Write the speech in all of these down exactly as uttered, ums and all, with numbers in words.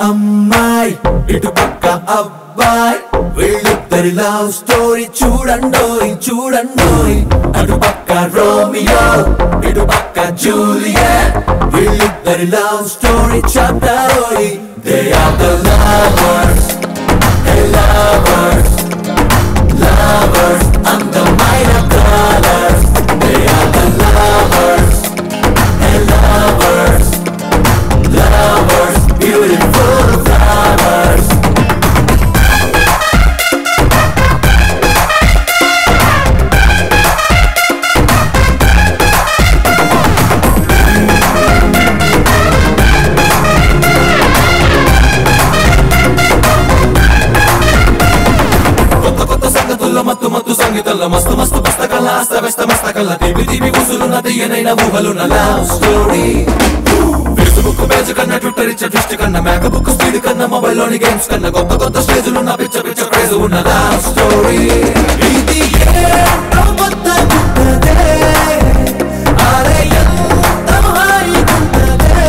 అమ్మాయి ఇటు పక్క అబ్బాయి వీళ్ళిద్దరి లవ్ స్టోరీ చూడండోయ్ చూడండోయ్ అటు పక్క రోమియో ఇటు పక్క జూలియట్ వీళ్ళిద్దరి లవ్ స్టోరీ చెప్తారోయ్ They are the lovers, hey lovers, lovers under minor colors. They are the lovers, hey lovers, lovers, beautiful flowers. మత్తు మత్తు సంగీతంలో మస్తు మస్తు పుస్తకాల అస్తవ్యస్త మస్తకాల తీపి తీపి గుసులున్న తీయనైన ఊహలున్న లవ్ స్టోరీ ఫేస్బుక్ పేజ్ కన్నా ట్విట్టర్ ఇచ్చే ట్విస్ట్ కన్నా మేకబుక్ స్పీడ్ కన్నా మొబైల్ లోని గేమ్స్ కన్నా కొత్త కొత్త స్టేజ్లున్న పిచ్చ పిచ్చ క్రేజ్ ఉన్న లవ్ స్టోరీ ఇది ఏంటో కొత్తగుంటదే అరే ఎంత హాయిగుంటదే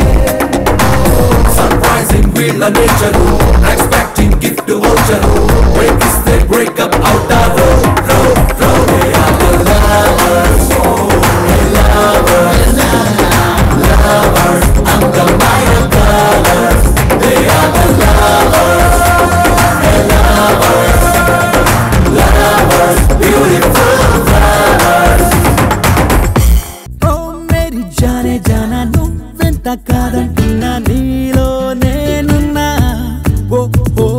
సర్ప్రైజింగ్ వీళ్ళ nature expecting gift voucher break is they break up out of row row row they are the lovers hey lovers lovers I'm the minor colors they are the lovers hey lovers lovers beautiful flowers oh meri jaane jana nuvventa kadantunna neelo nenunna oh oh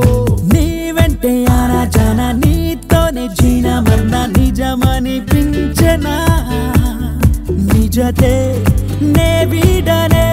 జన నీతోనే జీనమన్నా నిజమని పించనా నిజతే నే వీడనే